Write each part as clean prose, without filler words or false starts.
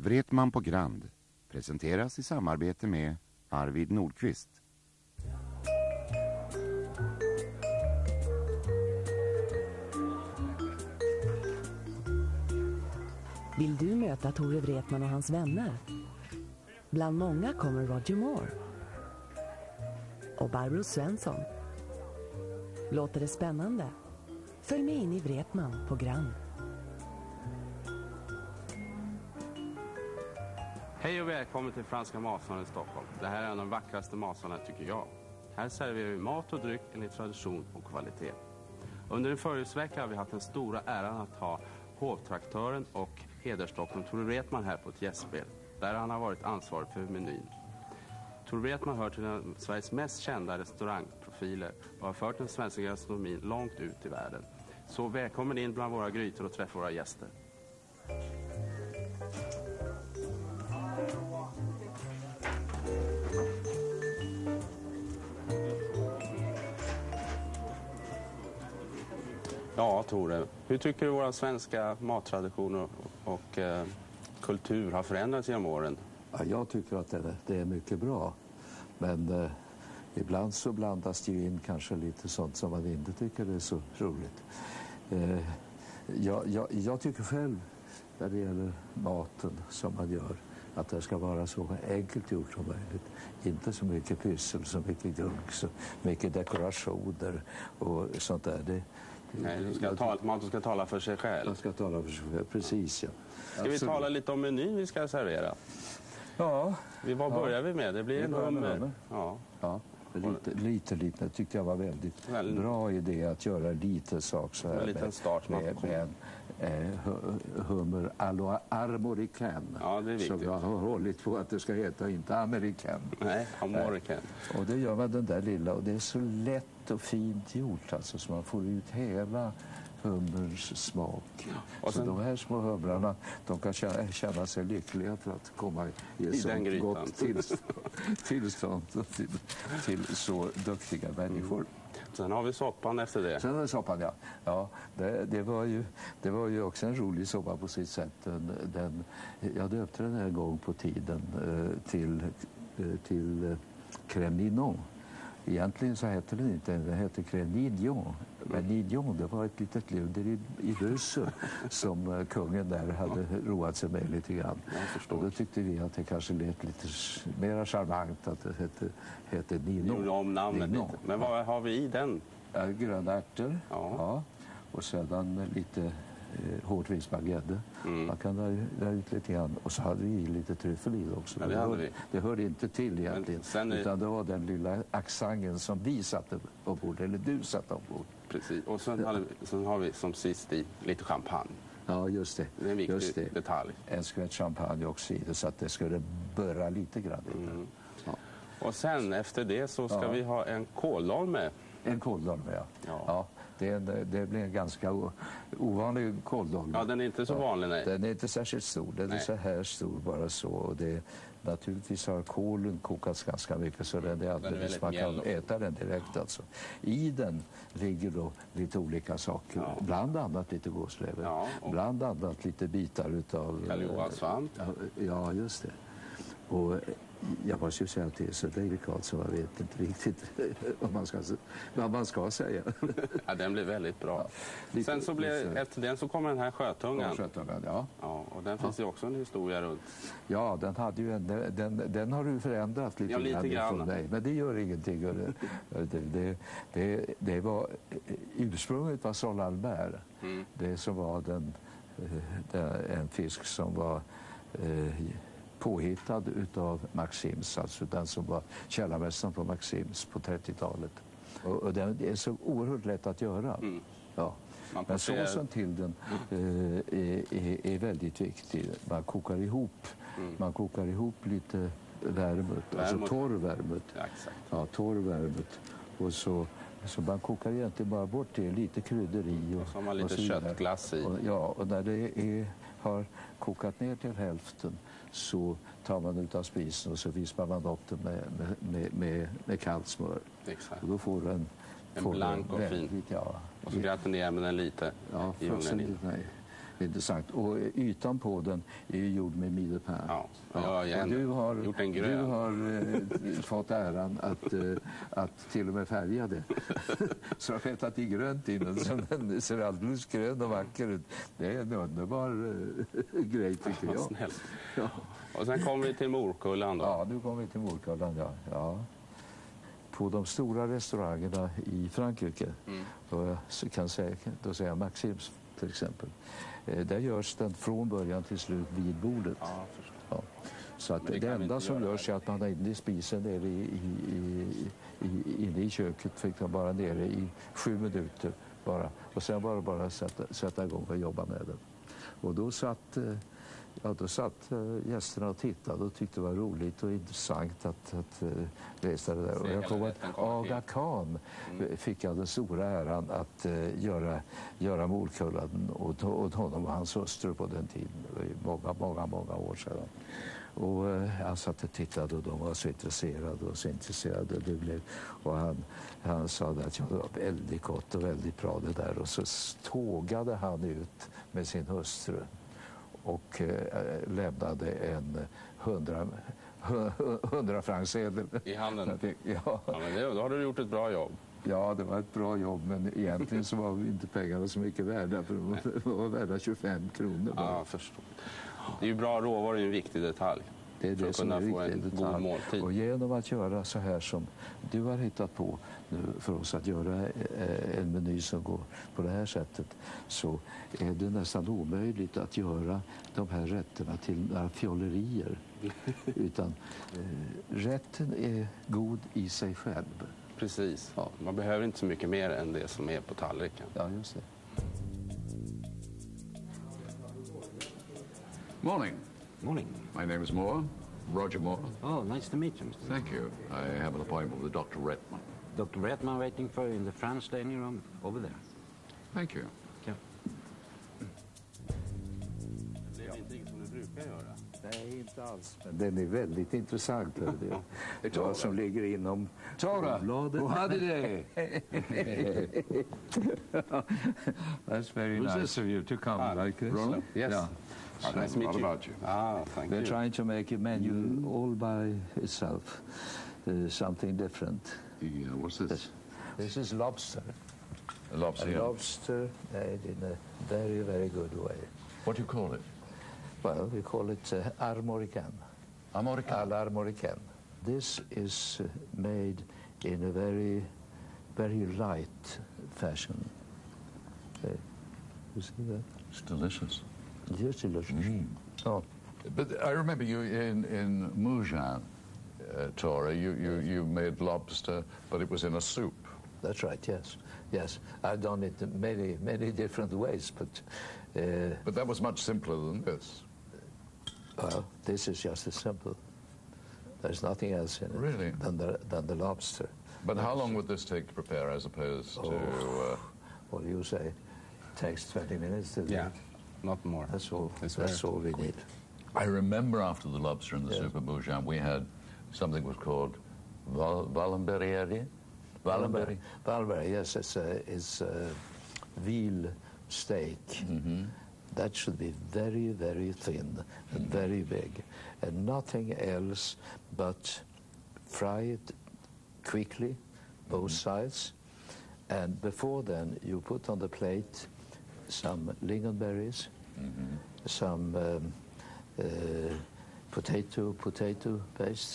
Wretman på Grand presenteras i samarbete med Arvid Nordqvist. Vill du möta Tore Wretman och hans vänner? Bland många kommer Roger Moore och Barbro Svensson. Låter det spännande? Följ med in i Wretman på Grand. Hej och välkommen till Franska Matsalen i Stockholm. Det här är en av de vackraste matsalarna tycker jag. Här serverar vi mat och dryck enligt tradition och kvalitet. Under en förhusvecka har vi haft den stora äran att ha hovtraktören och hedersdoktorn Tore Wretman här på ett gästspel. Där han har varit ansvarig för menyn. Tore Wretman hör till en Sveriges mest kända restaurangprofiler och har fört den svenska gastronomin långt ut i världen. Så välkommen in bland våra grytor och träffa våra gäster. Ja, Tore. Hur tycker du våra svenska mattraditioner och kultur har förändrats genom åren? Ja, jag tycker att det är mycket bra. Men ibland så blandas det ju in kanske lite sånt som man inte tycker är så roligt. Jag tycker själv när det gäller maten som man gör att det ska vara så enkelt gjort som möjligt. Inte så mycket pyssel, så mycket gunk, så mycket dekorationer och sånt där. Nej, maten ska tala för sig själv. Den ska tala för sig själv, precis ja. Ska vi tala lite om menyn vi ska servera? Ja. Vad börjar vi med? Det blir en hummer. Ja. Lite tyckte jag var väldigt bra idé att göra lite sak så här. En liten start med hummer armoricaine. Ja, det är viktigt. Så jag har hållit på att det ska heta inte american. Nej, armoricaine. Och det gör man den där lilla och det är så lätt och fint gjort alltså så man får ut hela hummerns smak. Och så de här små humrarna, de kan känna sig lyckliga för att komma i så gott tillstånd till så duktiga människor. Sen har vi soppan efter det. Sen har vi soppan, ja. Ja, det var ju också en rolig soppa på sitt sätt. Jag döpte den här gång på tiden till crème nignon. Egentligen så hette den inte, den hette crème nignon. Men nignon, det var ett litet luder i Bryssel som kungen där hade roat sig med lite grann. Och då tyckte vi att det kanske lät lite mer charmant att det hette nignon. Gjorde om namnet lite. Men vad har vi i den? Gröna ärtor, ja. Och sedan lite hårdvinsbaguette. Man kan dra ut lite grann. Och så hade vi lite tryffel i också. Ja, det hörde inte till egentligen. Utan det var den lilla accenten som vi satte ombord. Eller du satte ombord. Precis. Och sen har vi som sist i lite champagne. Ja, just det. Det är en viktig detalj. En skvätt champagne också i det så att det skulle börja lite grann. Ja. Och sen efter det så ska vi ha en kåldolme. En kåldolme, ja. Det blir en ganska ovanlig kåldolme. Ja, den är inte så vanlig, nej. Den är inte särskilt stor, den är så här stor bara så. Och naturligtvis har kålen kokats ganska mycket så den är alldeles, man kan äta den direkt alltså. I den ligger då lite olika saker, bland annat lite gåslever, bland annat lite bitar utav Karljohanssvamp. Ja, just det. Och jag måste ju säga att det är så delikat så jag vet inte riktigt vad man ska säga. Ja, den blir väldigt bra. Ja, sen så efter den så kommer den här sjötungan. Ja, och den finns ju också en historia runt. Ja, den hade ju den har du förändrat lite grann från dig. Men det gör ingenting. Det var ursprunget var Sol Albert. Det som var en fisk som var påhittad utav Maxims, alltså den som var källarmästaren på Maxims på 30-talet. Och det är så oerhört lätt att göra. Ja. Men såsen till den är väldigt viktig. Man kokar ihop lite vermouth, alltså torr vermouth. Ja, exakt. Ja, torr vermouth. Och så man kokar egentligen bara bort det, lite kryddor i. Och så har man lite köttglass i. Och när det har kokat ner till hälften så tar man ut av spisen och så vispar man upp den med kallt smör. Exakt. Och då får den blank och fin. Ja. Och så gratinerar man den lite i ugnen. intressant. Och ytan på den är gjord med midepär. Ja, du har fått äran att till och med färga det. Så jag har fettat i grönt innan så den ser alldeles grön och vacker ut. Det är en underbar grej tycker jag. Snällt. Ja. Och sen kommer vi till Morkullan då. Ja, nu kommer vi till Morkullan, ja. På de stora restaurangerna i Frankrike, då säger jag Maxims till exempel, där görs den från början till slut vid bordet. Ja. Så att det enda som görs är att man har inne i spisen nere inne i köket fick man bara nere i 7 minuter bara. Och sen var det bara att sätta igång och jobba med den. Och då satt gästerna och tittade och tyckte det var roligt och intressant att resa det där. Och jag kommer att Aga Khan fick jag den stora äran att göra Morkullan åt honom och hans hustru på den tiden. Många år sedan. Och jag satt och tittade och de var så intresserade det blev. Och han sa att det var väldigt gott och väldigt bra det där. Och så tågade han ut med sin hustru och lämnade en 100 franksedel i handen. Ja, men då har du gjort ett bra jobb. Ja, det var ett bra jobb, men egentligen så var inte pengarna så mycket värda, för de var värda 25 kronor bara. Ja, förstår. Det är ju bra råvaror, är en viktig detalj. Det är det som är få en god måltid. Och genom att göra så här som du har hittat på nu för oss att göra en meny som går på det här sättet, så är det nästan omöjligt att göra de här rätterna till några fjollerier. Utan rätten är god i sig själv. Precis. Ja. Man behöver inte så mycket mer än det som är på tallriken. Ja, just det. Morning. Morning. My name is Moore, Roger Moore. Oh, nice to meet you, Mr. Thank you. I have an appointment with Dr. Redman. Dr. Redman waiting for you in the French dining room over there. Thank you. Yeah. Det är inte som du brukar göra. Nej, inte alls. Men den är väldigt intressant. Det är vad som ligger inom bladet. How hade det? That's very nice. Who's this of you to come like this? Roland? Yes. Yeah. Nice to meet What you. about you? Thank They're you. trying to make a menu all by itself. Something different. What's this? This is lobster. A lobster. A lobster made in a very, very good way. What do you call it? Well, we call it armoricaine. Armoricaine. L'armoricaine. This is made in a very, very light fashion. You see that? It's delicious. Yes, delicious. Oh. But I remember you in Mougins, Tora, you made lobster, but it was in a soup. That's right, yes. Yes, I've done it in many different ways, but... But that was much simpler than this. Well, this is just as simple. There's nothing else in it Really? than the lobster. But how long would this take to prepare as opposed to... What do you say? It takes 20 minutes to do Yeah, it. not more. That's all. It's That's very all we need. I remember after the lobster and the Yes. soup at Mougins, we had something was called Wallenberry. Wallenberry. Wallenberry, yes, it's a veal steak. Mm-hmm. That should be very, very thin and very big, and nothing else but fry it quickly, both sides, and before then you put on the plate some lingonberries, some potato paste,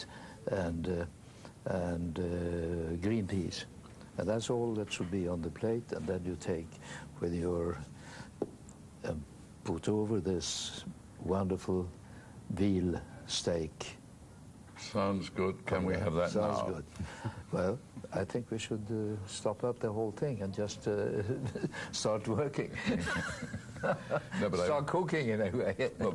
and green peas, and that's all that should be on the plate. And then you take with your put over this wonderful veal steak. Sounds good. Can we have that Sounds now? good. Well, I think we should stop up the whole thing and just start working. No, but Start cooking in a way. But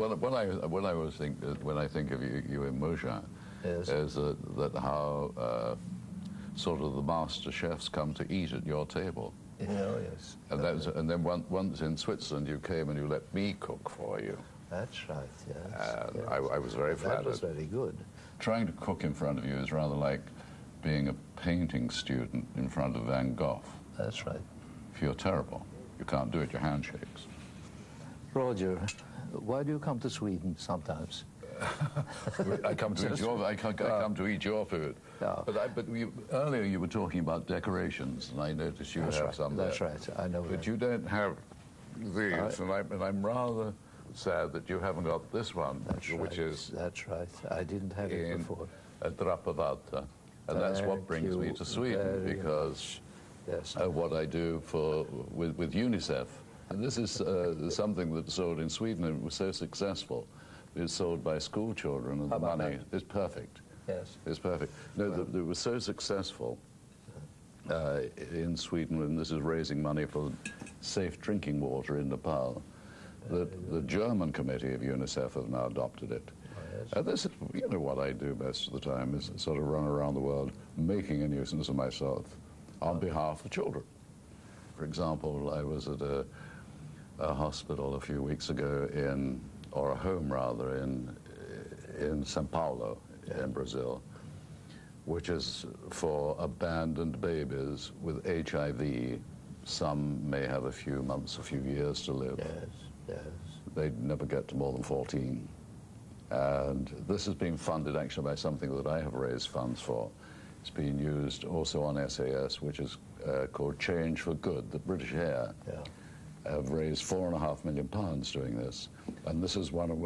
when I think of you in Mougins, Yes. is that how sort of the master chefs come to eat at your table. Yes. And then once in Switzerland you came and you let me cook for you. That's right, yes. And yes. I was very flattered. That was very good. Trying to cook in front of you is rather like being a painting student in front of Van Gogh. That's right. If you're terrible, you can't do it, your hand shakes. Roger, why do you come to Sweden sometimes? I come to eat your food. Yeah. But earlier you were talking about decorations, and I noticed you have some there. That's right, I know But that. you don't have these, and I'm rather sad that you haven't got this one, which is... That's right, I didn't have it before. Drapavatta. And that's what brings me to Sweden, because of what I do with UNICEF. And this is something that's sold in Sweden, and it was so successful. It's sold by school children, and the money is perfect. Yes. It's perfect. No, it was so successful in Sweden, and this is raising money for safe drinking water in Nepal, that the German committee of UNICEF have now adopted it. And this is, you know, what I do most of the time is sort of run around the world making a nuisance of myself on behalf of children. For example, I was at a hospital a few weeks ago or a home rather, in São Paulo in Brazil, which is for abandoned babies with HIV. Some may have a few months, a few years to live. Yes. They'd never get to more than 14. And this has been funded actually by something that I have raised funds for. It's been used also on SAS, which is called Change for Good. The British Air have raised £4.5 million doing this, and this is one of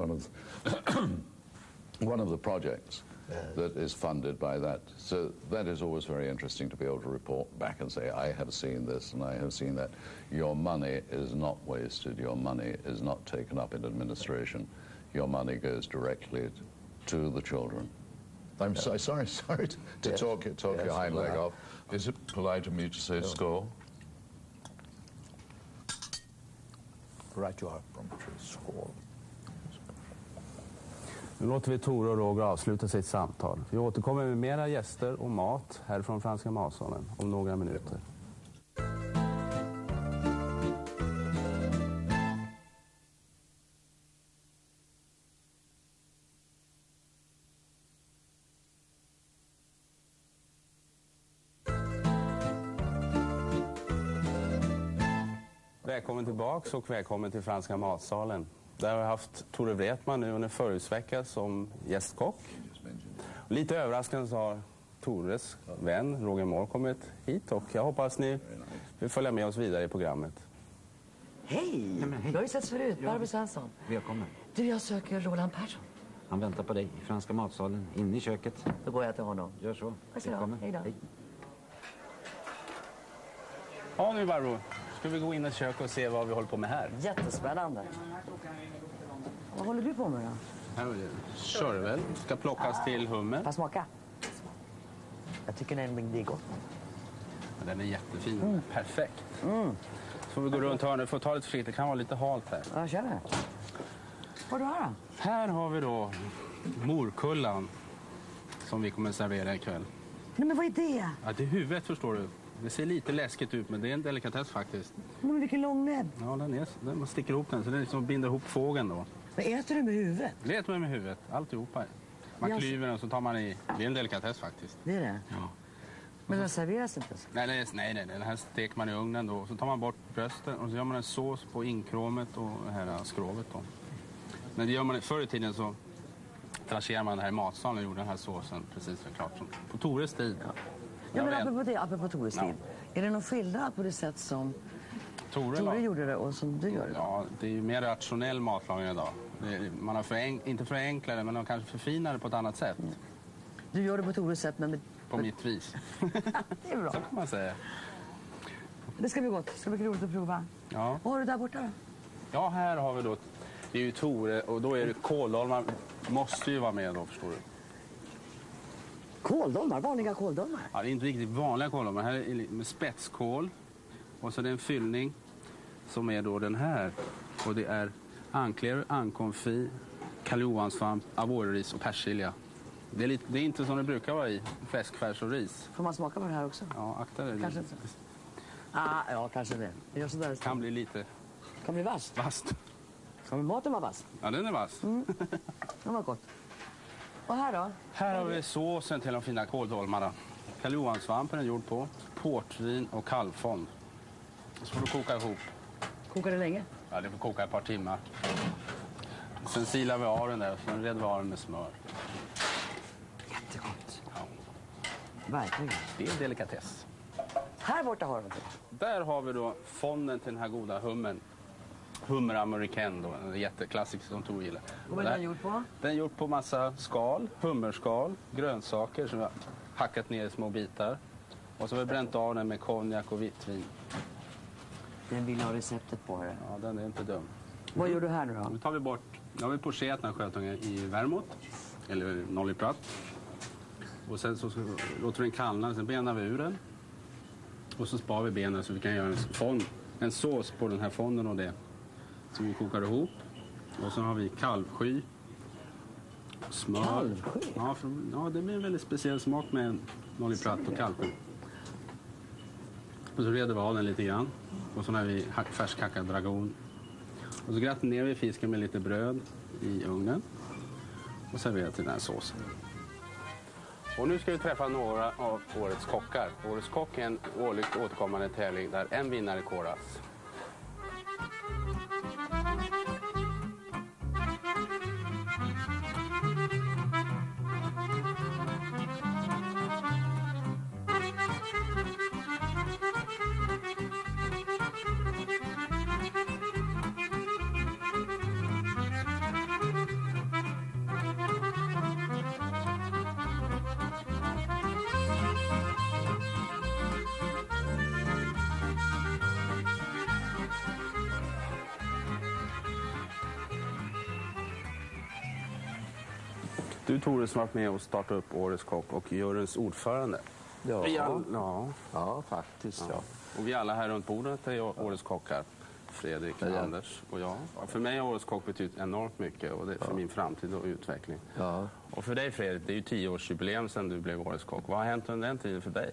one of the projects that is funded by that. So that is always very interesting to be able to report back and say, I have seen this and I have seen that. Your money is not wasted. Your money is not taken up in administration. Your money goes directly to the children. I'm sorry to talk your hind leg off. Is it polite of me to say skål? Right you are, skål. Nu låter vi Tore och Roger avsluta sitt samtal. Vi återkommer med mera gäster och mat här från Franska matsalen om några minuter. Välkommen tillbaks och välkommen till Franska matsalen. Där har vi haft Tore Wretman nu under förhusvecka som gästkock. Lite överraskande så har Tores vän Roger Moore kommit hit, och jag hoppas ni vill följa med oss vidare i programmet. Hej! Jag har ju sett förut, Barbro Svensson. Välkommen. Du, jag söker Roland Persson. Han väntar på dig i Franska matsalen, inne i köket. Då går jag till honom. Gör så. Tack så mycket. Hej då. Ja nu Barbro, ska vi gå in i köket och se vad vi håller på med här. Jättespännande. Vad håller du på med då? Här är det körvel, ska plockas till hummer. Får jag smaka? Jag tycker nämligen det är gott. Ja, den är jättefin, perfekt. Så får vi gå runt hörnet, får ta lite försiktigt, det kan vara lite halt här. Ja, jag känner. Vad har du här då? Här har vi då morkullan som vi kommer att servera ikväll. Nej men vad är det? Ja, det är huvudet förstår du. Det ser lite läskigt ut men det är en delikatess faktiskt. Nej men vilken lång näbb. Ja, man sticker ihop den så det är liksom binder ihop fågeln då. Men äter du med huvudet? Det äter man med huvudet, alltihopa. Man klyver den så tar man i, det är en delikatess faktiskt. Det är det? Ja. Men den serveras inte så? Nej, den här steker man i ugnen då. Så tar man bort brösten och så gör man en sås på inkråmet och det här skrovet då. Men det gör man förr i tiden så trancherar man den här i matsalen och gjorde den här såsen precis så klart som på Tores tid. Ja men apropå Tores tid. Är det någon skillnad på det sätt som Tore gjorde det och som du gör det? Ja, det är ju mer rationell matlagning idag. Man har inte förenklade men man kanske förfinar det på ett annat sätt. Du gör det på Tores sätt men... På mitt vis. Det är bra. Så kan man säga. Det ska bli gott. Det ska bli roligt att prova. Ja. Vad har du där borta då? Ja, här har vi då... Det är ju Tore och då är det kåldolmar. Måste ju vara med då, förstår du. Kåldolmar? Vanliga kåldolmar? Ja, det är inte riktigt vanliga kåldolmar. Här är med spetskål. Och så är det en fyllning som är då den här. Och det är anklever, ankonfi, karljohanssvamp, avoryris och persilja. Det är inte som det brukar vara i fläskfärs och ris. Får man smaka på det här också? Ja, akta det. Kanske inte. Ja, kanske det. Det gör sådär. Kan bli lite... Kan bli vasst. Kan maten vara vass? Ja, den är vass. Den var gott. Och här då? Här har vi såsen till de fina kåldolmarna. Karljohanssvampen är gjord på, portvin och kalvfond. Så får du koka ihop. Kokar det länge? Ja, det får koka ett par timmar. Sen silar vi av den där och sen reder vi av den med smör. Jättegott. Ja. Verkligen. Det är en delikatess. Här borta har vi det. Där har vi då fonden till den här goda hummern. Hummer american då, en jätteklassiker som Tor gillar. Och vad är den gjord på? Den är gjord på massa skal, hummerskal, grönsaker som vi har hackat ner i små bitar. Och så har vi bränt av den med konjak och vittvin. Den vill ha receptet på det. Ja, den är inte dum. Vad gör du här nu då? Nu tar vi bort, nu har vi pocherat den här skötungen i vermouth, eller nollipratt. Och sen så låter vi den kallna, sen benar vi ur den. Och så spar vi benen så vi kan göra en sås på den här fonden och det. Som vi kokar ihop. Och så har vi kalvsky. Smör. Kalvsky? Ja, det blir en väldigt speciell smak med nollipratt och kalvsky. Och så reder vi av den lite grann. Och så har vi färskhackad dragon. Och så gratinerar vi fisken med lite bröd i ugnen. Och serverar till den här såsen. Och nu ska vi träffa några av årets kockar. Årets kock är en årligt återkommande tävling där en vinnare koras. Du Tore som varit med och startat upp Årets kock och juryns ordförande. Ja, Ja, faktiskt. Ja. Och vi alla här runt bordet är Årets kockar. Fredrik, Anders och jag. Och för mig har Årets kock betytt enormt mycket och det är för min framtid och utveckling. Ja. Och för dig Fredrik, det är ju 10-årsjubileum sedan du blev Årets kock. Vad har hänt under den tiden för dig?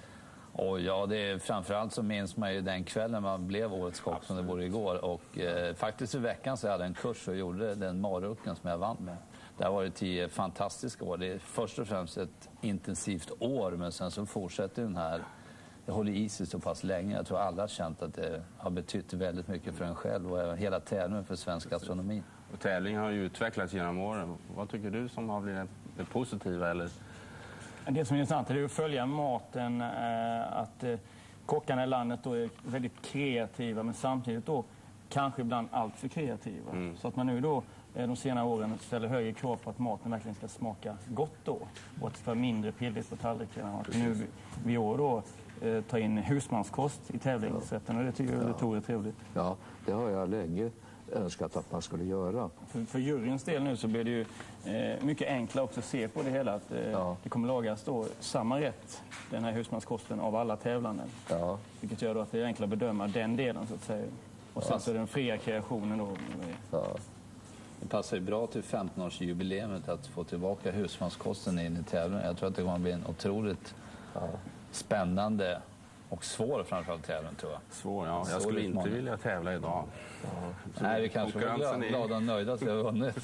Ja, det är, framförallt så minns man ju den kvällen man blev Årets kock som det vore igår. Och faktiskt i veckan så hade jag en kurs och gjorde den marucken som jag vann med. Det har varit 10 fantastiska år. Det är först och främst ett intensivt år, men sen så fortsätter den här. Det håller i sig så pass länge. Jag tror alla har känt att det har betytt väldigt mycket för en själv och hela tävlingen för svensk gastronomi. Och tävlingen har ju utvecklats genom åren. Vad tycker du som har blivit det positiva? Eller? Det som är intressant är att följa maten, att kockarna i landet då är väldigt kreativa men samtidigt då kanske ibland allt för kreativa. Så att man nu då de senare åren ställer högre krav på att maten verkligen ska smaka gott då och att det ska vara mindre pilligt på tallriken. Att nu vi år då ta in husmanskost i tävlingsrätten och det tycker jag Tor är trevligt. Ja, det har jag länge önskat att man skulle göra. För juryns del nu så blir det ju mycket enklare också att se på det hela att det kommer lagas då samma rätt, den här husmanskosten, av alla tävlanden. Ja. Vilket gör då att det är enklare att bedöma den delen så att säga. Och sen så är det den fria kreationen då. Ja. Det passar ju bra till 15-årsjubileet att få tillbaka husmanskosten in i tävlingen. Jag tror att det kommer att bli en otroligt spännande och svår framförallt tävling, tror jag. Svår, ja. Jag skulle inte vilja tävla idag. Nej, vi kanske är glada och nöjda att vi har vunnit.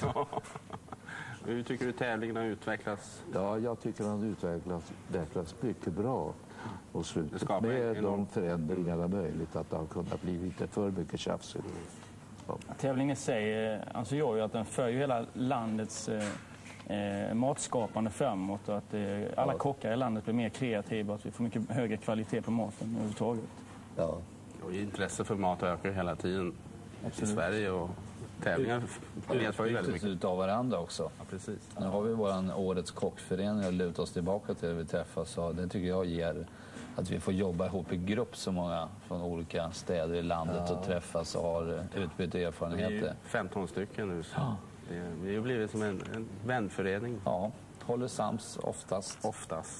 Hur tycker du tävlingen har utvecklats? Ja, jag tycker den har utvecklats mycket bra. Och slutet med de förändringarna möjligt att det har kunnat bli lite för mycket tjafsigt. Tävlingen i sig alltså gör ju att den för hela landets matskapande framåt och att alla kockar i landet blir mer kreativa och att vi får mycket högre kvalitet på maten överhuvudtaget. Ja. Och intresse för mat ökar hela tiden i Sverige och tävlingar medför ju väldigt mycket. Utav varandra också. Ja, precis. Nu har vi vår Årets kockförening och luta oss tillbaka till det vi träffas och det tycker jag ger att vi får jobba ihop i grupp så många från olika städer i landet och träffas och har utbyte erfarenheter. Vi är 15 stycken nu. Vi har blivit som en vänförening. Ja, håller sams oftast.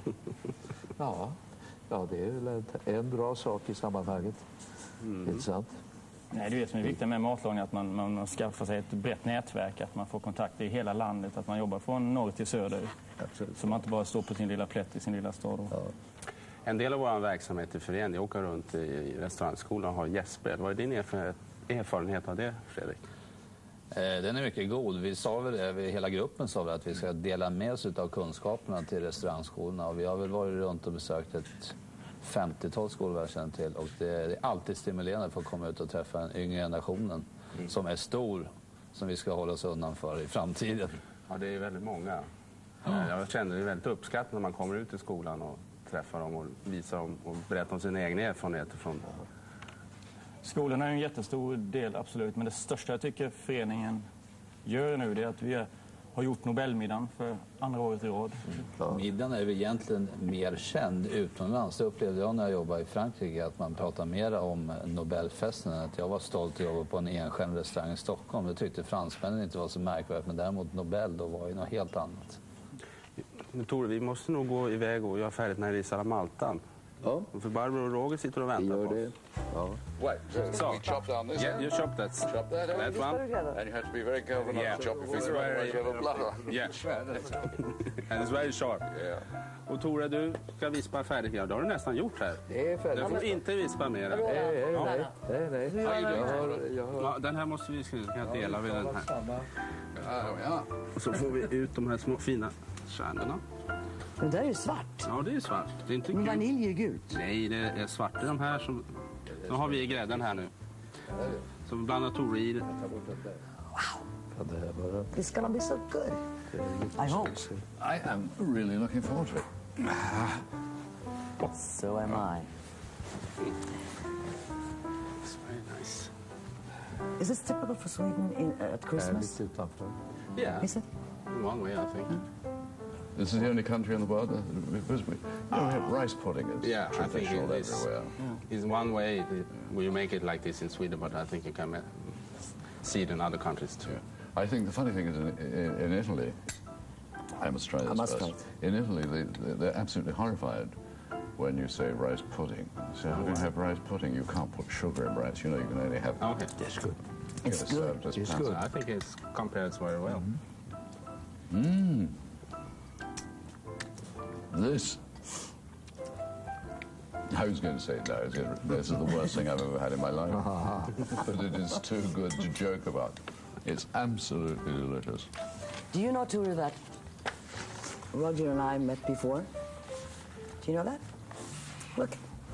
Ja, det är väl en bra sak i sammanhanget. Inte sant? Nej, det är det som är viktigt med matlagning, att man skaffar sig ett brett nätverk, att man får kontakter i hela landet, att man jobbar från norr till söder. Absolut. Så man inte bara står på sin lilla plätt i sin lilla stad. Ja. En del av vår verksamhet i föreningen, åker runt i restaurangskolan och har gästspel. Vad är din erfarenhet av det, Fredrik? Den är mycket god. Vi sa väl det, hela gruppen sa väl att vi ska dela med oss av kunskaperna till restaurangskolorna och vi har väl varit runt och besökt ett 50-tal skolor jag känner till. Och det är alltid stimulerande för att komma ut och träffa den yngre generationen som är stor, som vi ska hålla oss undan för i framtiden. Ja, det är väldigt många. Jag känner det väldigt uppskattat när man kommer ut i skolan och träffar dem och visar dem och berättar om sina egna erfarenheter från Skolan är en jättestor del, absolut. Men det största jag tycker föreningen gör nu, det är att vi har gjort Nobelmiddagen för andra året i rad. Middagen är ju egentligen mer känd utomlands. Det upplevde jag när jag jobbade i Frankrike, att man pratar mer om Nobelfesten än att jag var stolt att jobba på en enstjärnig restaurang i Stockholm. Det tyckte fransmännen inte var så märkvärdigt, men däremot Nobel då var ju något helt annat. Men Tore, vi måste nog gå iväg och göra färdigt när vi risar Maltan. Ja. För Barbro och Roger sitter och väntar på oss. Ja. Wait, so we chop down this? Yeah, you chop that. Chop that out? That one? And you have to be very careful not to chop your finger otherwise you have a bladder. Yeah. And it's very sharp. Yeah. Och Tore, du ska vispa färdigt. Ja, det har du nästan gjort här. Det är färdigt. Du får inte vispa mer. Nej. Ja, den här måste vi dela vid den här. Och så får vi ut de här små fina kärnorna. Det där är ju svart. Ja, det är svart. Det är inte Men gult. vanilj är gult. Nej, det är svart. Det är de här som... Nu har vi grädden här nu. Så vi blandar Tore i det. Wow. It's gonna be so good. I hope. I am really looking forward to it. So am I. It's very nice. Is this typical for Sweden at Christmas? Yeah. Is it? In one way, I think. This is the only country in the world because we have rice pudding. It's Yeah, I think traditional it is. everywhere. It's one way we make it like this in Sweden, but I think you can see it in other countries too. Yeah. I think the funny thing is in Italy, I must try this first. In Italy, they're absolutely horrified when you say rice pudding. So how can you have rice pudding? You can't put sugar in rice. You know, you can only have... Okay. That's good. It's good. It's So I think it compares very well. This... I was going to say, no, this is the worst thing I've ever had in my life. But it is too good to joke about. It's absolutely delicious. Do you know, Tore, that Roger and I met before? Do you know that? Look.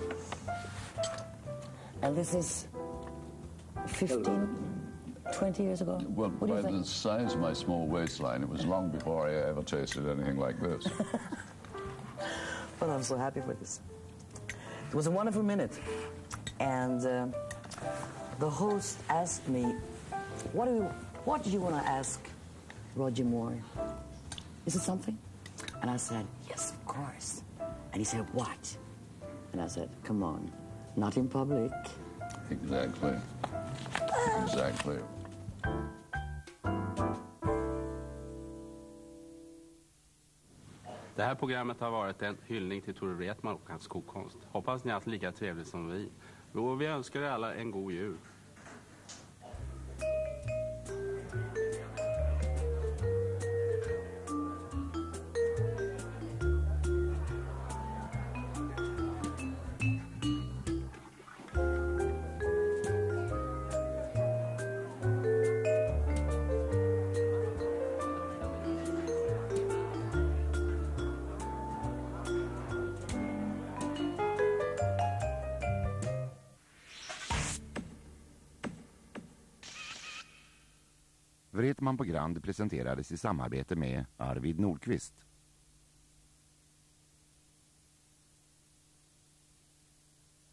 And this is 15, 20 years ago? Well, What do you by think? the size of my small waistline, it was long before I ever tasted anything like this. Well, I'm so happy for this. It was a wonderful minute. And the host asked me, what do you want to ask Roger Moore? Is it something? And I said, yes, of course. And he said, what? And I said, come on, not in public. Exactly. Exactly. Det här programmet har varit en hyllning till Tore Wretman och hans kokkonst. Hoppas ni har haft lika trevligt som vi. Och vi önskar er alla en god jul. Wretman på Grand presenterades i samarbete med Arvid Nordqvist.